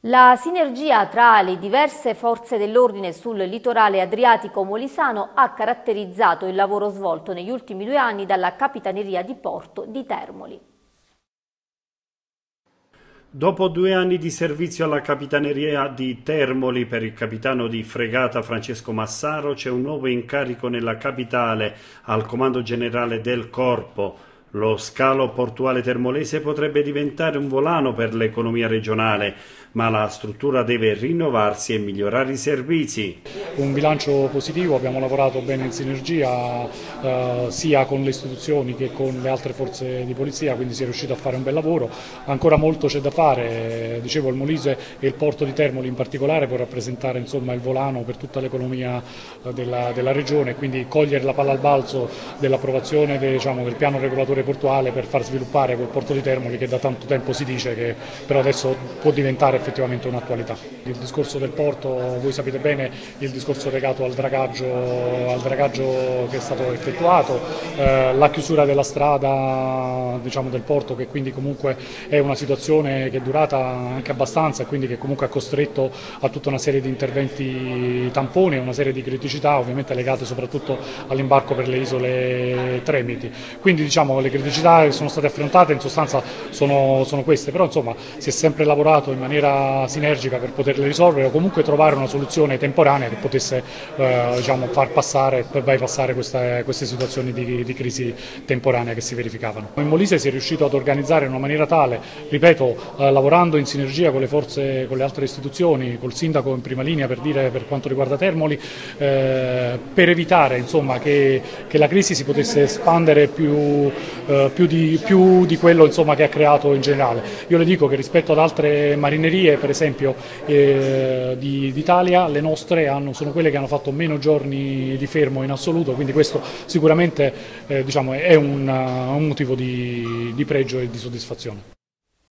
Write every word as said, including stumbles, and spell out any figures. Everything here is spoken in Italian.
La sinergia tra le diverse forze dell'ordine sul litorale adriatico-molisano ha caratterizzato il lavoro svolto negli ultimi due anni dalla Capitaneria di Porto di Termoli. Dopo due anni di servizio alla Capitaneria di Termoli per il capitano di fregata Francesco Massaro c'è un nuovo incarico nella capitale al comando generale del Corpo. Lo scalo portuale termolese potrebbe diventare un volano per l'economia regionale, ma la struttura deve rinnovarsi e migliorare i servizi. Un bilancio positivo, abbiamo lavorato bene in sinergia eh, sia con le istituzioni che con le altre forze di polizia, quindi si è riuscito a fare un bel lavoro. Ancora molto c'è da fare, dicevo il Molise e il porto di Termoli in particolare può rappresentare insomma, il volano per tutta l'economia della, della regione, quindi cogliere la palla al balzo dell'approvazione de, diciamo, del piano regolatore portuale per far sviluppare quel porto di Termoli che da tanto tempo si dice che però adesso può diventare effettivamente un'attualità. Il discorso del porto, voi sapete bene, il discorso legato al dragaggio, al dragaggio che è stato effettuato, eh, la chiusura della strada diciamo, del porto che quindi comunque è una situazione che è durata anche abbastanza e quindi che comunque ha costretto a tutta una serie di interventi tamponi e una serie di criticità ovviamente legate soprattutto all'imbarco per le isole Tremiti. Quindi diciamo le criticità che sono state affrontate in sostanza sono, sono queste, però insomma si è sempre lavorato in maniera sinergica per poterle risolvere o comunque trovare una soluzione temporanea che potesse eh, diciamo, far passare per bypassare queste, queste situazioni di, di crisi temporanea che si verificavano. In Molise si è riuscito ad organizzare in una maniera tale, ripeto, eh, lavorando in sinergia con le forze, con le altre istituzioni, col sindaco in prima linea per dire per quanto riguarda Termoli, eh, per evitare insomma, che, che la crisi si potesse espandere più, eh, più, di, più di quello insomma, che ha creato in generale. Io le dico che rispetto ad altre marinerie, per esempio eh, d'Italia, le nostre hanno, sono quelle che hanno fatto meno giorni di fermo in assoluto, quindi questo sicuramente eh, diciamo, è un, un motivo di, di pregio e di soddisfazione.